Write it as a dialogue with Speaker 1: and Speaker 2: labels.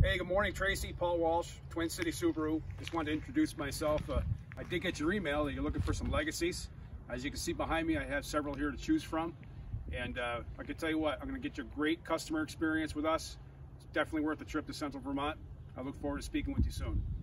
Speaker 1: Hey, good morning, Tracy. Paul Walsh, Twin City Subaru. Just wanted to introduce myself. I did get your email that you're looking for some legacies. As you can see behind me, I have several here to choose from. And I can tell you what, I'm going to get you a great customer experience with us. It's definitely worth the trip to Central Vermont. I look forward to speaking with you soon.